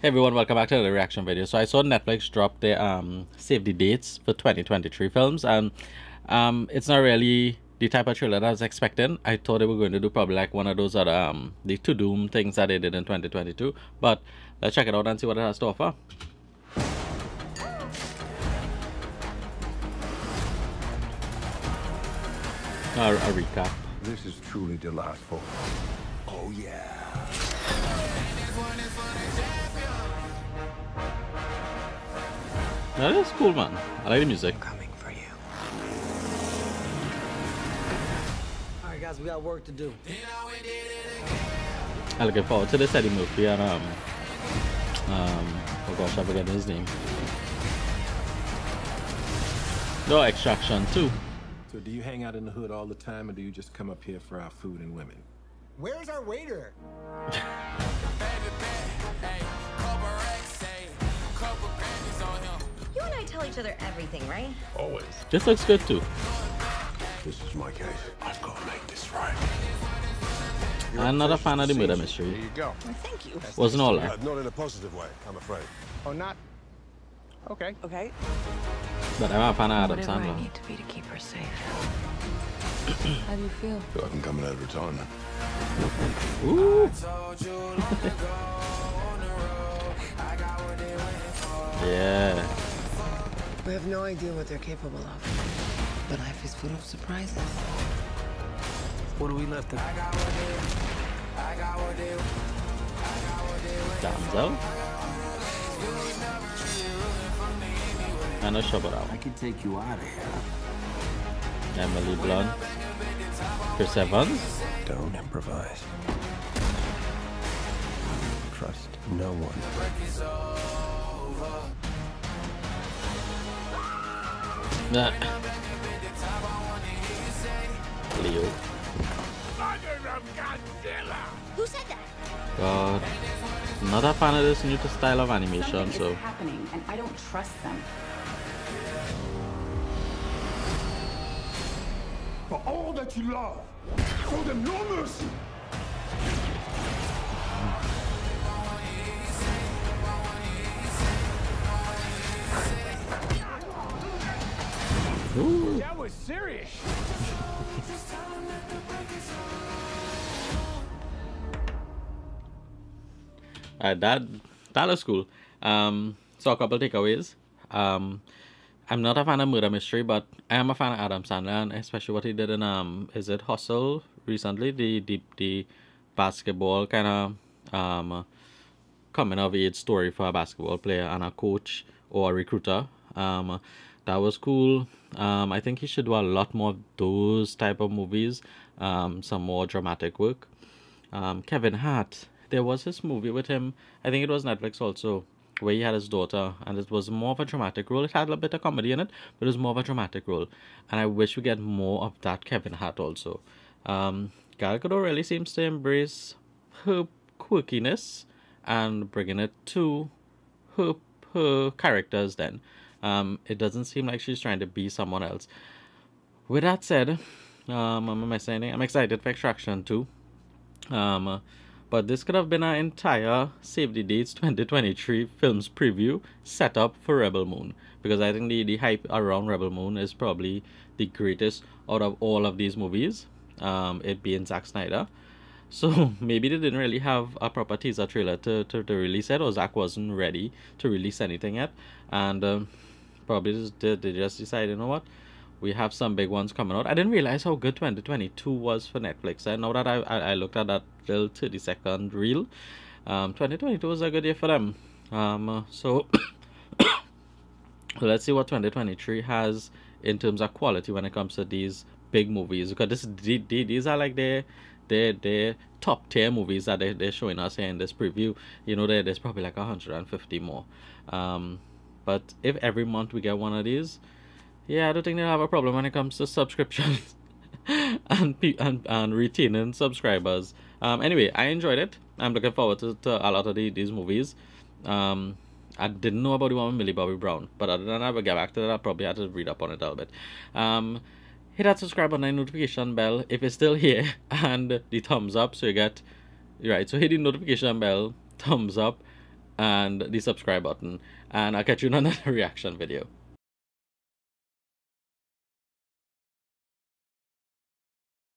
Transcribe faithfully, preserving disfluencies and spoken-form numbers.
Hey everyone, welcome back to another reaction video. So I saw Netflix drop their um save the dates for twenty twenty-three films, and um it's not really the type of trailer that I was expecting. I thought they were going to do probably like one of those other um the To Doom things that they did in twenty twenty-two. But let's check it out and see what it has to offer. Uh, a recap. This is truly delightful. Oh yeah. That is cool, man. I like the music. Coming for you. All right, guys, we got work to do. I'm looking forward to this Eddie Murphy and um um oh gosh, I forgot his name. No, Extraction too. So do you hang out in the hood all the time, or do you just come up here for our food and women? Where's our waiter? You and I tell each other everything, right? Always. This looks good too. This is my case. I've got to make this right. I'm not a fan of the murder mystery. There you go. Well, thank you. Wasn't all that. Uh, not in a positive way, I'm afraid. Oh, not. Okay. Okay. But I'm a fan of Adam Whatever I Sandler. need to be to keep her safe. How do you feel? Feel like I'm coming out of retirement. Ooh. Yeah. We have no idea what they're capable of. But life is full of surprises. What are we left of? Damsel. I know sure about I can take you out of here. Emily Blunt. Chris Evans. Don't improvise. Trust no one. Nah. Leo. Who said that? God. Not a fan of this new style of animation, Something so. is happening, and I don't trust them. For all that you love, show them no mercy. Ooh. That was serious. Uh, that that looks cool. Um, so a couple takeaways. Um, I'm not a fan of murder mystery, but I am a fan of Adam Sandler, and especially what he did in um, is it Hustle recently? The the the basketball kind of um coming of age story for a basketball player and a coach or a recruiter. Um, that was cool. Um, I think he should do a lot more of those type of movies. Um, some more dramatic work. Um, Kevin Hart. There was this movie with him, I think it was Netflix also, where he had his daughter, and it was more of a dramatic role. It had a little bit of comedy in it, but it was more of a dramatic role. And I wish we get more of that Kevin Hart also. Um, Gal Gadot really seems to embrace her quirkiness and bringing it to her, her characters then. Um, it doesn't seem like she's trying to be someone else. With that said, um, am I saying it? I'm excited for Extraction too. Um, But this could have been an entire Save the Dates twenty twenty-three films preview set up for Rebel Moon. Because I think the, the hype around Rebel Moon is probably the greatest out of all of these movies. Um, it being Zack Snyder. So maybe they didn't really have a proper teaser trailer to, to, to release it. Or Zack wasn't ready to release anything yet. And um, probably just, they, they just decided, you know what? We have some big ones coming out. I didn't realize how good twenty twenty-two was for Netflix. And now that I, I, I looked at that little thirty second reel, um, twenty twenty-two was a good year for them. Um, uh, so let's see what twenty twenty-three has in terms of quality when it comes to these big movies. Because this, these are like their, their, their top tier movies that they, they're showing us here in this preview. You know, there, there's probably like one hundred fifty more. Um, but if every month we get one of these, yeah, I don't think they'll have a problem when it comes to subscriptions and, and and retaining subscribers. Um, anyway, I enjoyed it. I'm looking forward to, to a lot of the, these movies. Um, I didn't know about the one with Millie Bobby Brown, but other than that, I'll get back to that. I probably had to read up on it a little bit. Um, hit that subscribe button and notification bell if it's still here, and the thumbs up so you get right. So hit the notification bell, thumbs up, and the subscribe button, and I'll catch you in another reaction video.